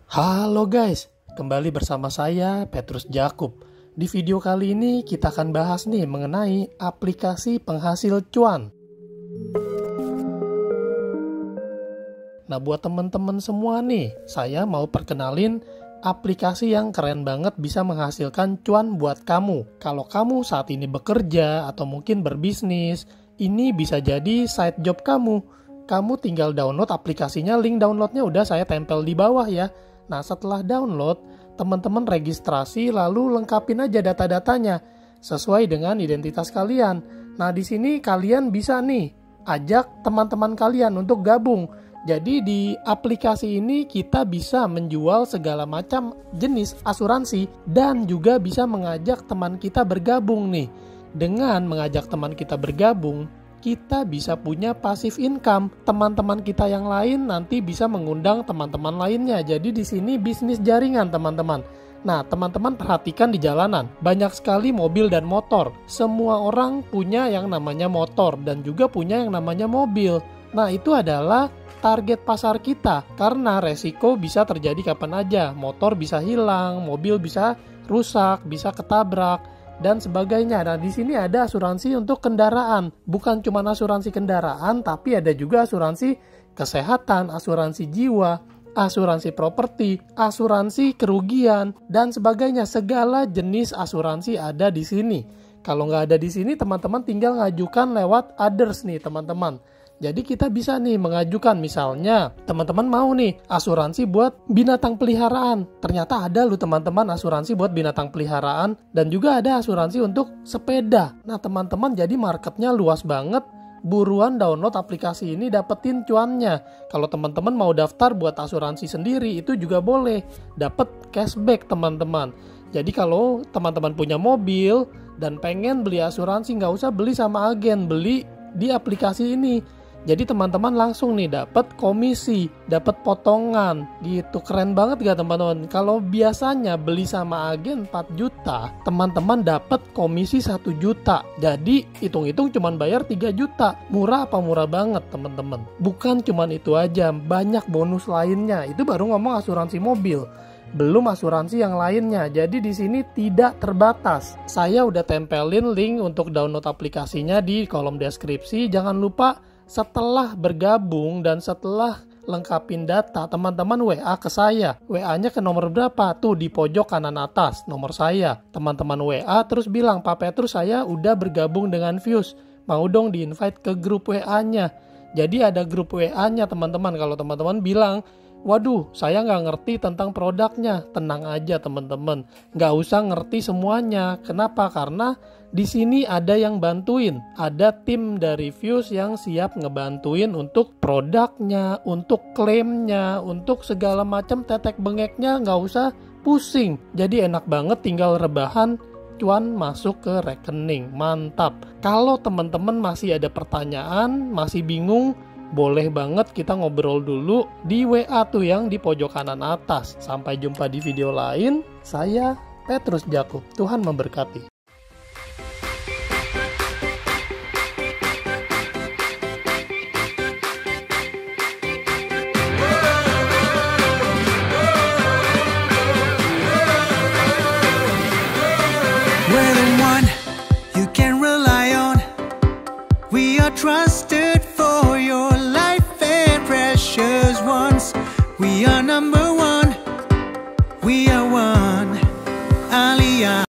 Halo guys, kembali bersama saya Petrus Jakub. Di video kali ini kita akan bahas nih mengenai aplikasi penghasil cuan. Nah buat teman-teman semua nih, saya mau perkenalin aplikasi yang keren banget bisa menghasilkan cuan buat kamu. Kalau kamu saat ini bekerja atau mungkin berbisnis, ini bisa jadi side job kamu. Kamu tinggal download aplikasinya, link downloadnya udah saya tempel di bawah ya. Nah setelah download, teman-teman registrasi lalu lengkapin aja data-datanya sesuai dengan identitas kalian. Nah di sini kalian bisa nih ajak teman-teman kalian untuk gabung. Jadi di aplikasi ini kita bisa menjual segala macam jenis asuransi dan juga bisa mengajak teman kita bergabung nih. Dengan mengajak teman kita bergabung, kita bisa punya passive income. Teman-teman kita yang lain nanti bisa mengundang teman-teman lainnya. Jadi di sini bisnis jaringan teman-teman. Nah, teman-teman perhatikan di jalanan, banyak sekali mobil dan motor. Semua orang punya yang namanya motor dan juga punya yang namanya mobil. Nah, itu adalah target pasar kita karena resiko bisa terjadi kapan aja. Motor bisa hilang, mobil bisa rusak, bisa ketabrak dan sebagainya. Nah, di sini ada asuransi untuk kendaraan. Bukan cuma asuransi kendaraan, tapi ada juga asuransi kesehatan, asuransi jiwa, asuransi properti, asuransi kerugian, dan sebagainya. Segala jenis asuransi ada di sini. Kalau nggak ada di sini, teman-teman tinggal ngajukan lewat others nih, teman-teman. Jadi kita bisa nih mengajukan misalnya teman-teman mau nih asuransi buat binatang peliharaan. Ternyata ada loh teman-teman asuransi buat binatang peliharaan dan juga ada asuransi untuk sepeda. Nah teman-teman jadi marketnya luas banget. Buruan download aplikasi ini dapetin cuannya. Kalau teman-teman mau daftar buat asuransi sendiri itu juga boleh. Dapet cashback teman-teman. Jadi kalau teman-teman punya mobil dan pengen beli asuransi nggak usah beli sama agen, beli di aplikasi ini. Jadi teman-teman langsung nih dapat komisi, dapat potongan gitu. Keren banget gak teman-teman? Kalau biasanya beli sama agen 4 juta, teman-teman dapat komisi 1 juta. Jadi hitung-hitung cuman bayar 3 juta. Murah apa murah banget teman-teman? Bukan cuman itu aja, banyak bonus lainnya. Itu baru ngomong asuransi mobil. Belum asuransi yang lainnya. Jadi di sini tidak terbatas. Saya udah tempelin link untuk download aplikasinya di kolom deskripsi. Jangan lupa setelah bergabung dan setelah lengkapin data, teman-teman WA ke saya. WA-nya ke nomor berapa? Tuh di pojok kanan atas, nomor saya. Teman-teman WA terus bilang, Pak Petrus saya udah bergabung dengan Fuse. Mau dong di-invite ke grup WA-nya. Jadi ada grup WA-nya teman-teman. Kalau teman-teman bilang, waduh, saya nggak ngerti tentang produknya. Tenang aja teman-teman, nggak usah ngerti semuanya. Kenapa? Karena di sini ada yang bantuin. Ada tim dari Fuse yang siap ngebantuin untuk produknya, untuk klaimnya, untuk segala macam tetek bengeknya. Nggak usah pusing. Jadi enak banget tinggal rebahan, cuan masuk ke rekening. Mantap. Kalau teman-teman masih ada pertanyaan, masih bingung, boleh banget kita ngobrol dulu di WA tuh yang di pojok kanan atas. Sampai jumpa di video lain. Saya Petrus Jakub. Tuhan memberkati. We're the one you can rely on. We are trusted for your life and precious ones. We are number one. We are one. Aliyah.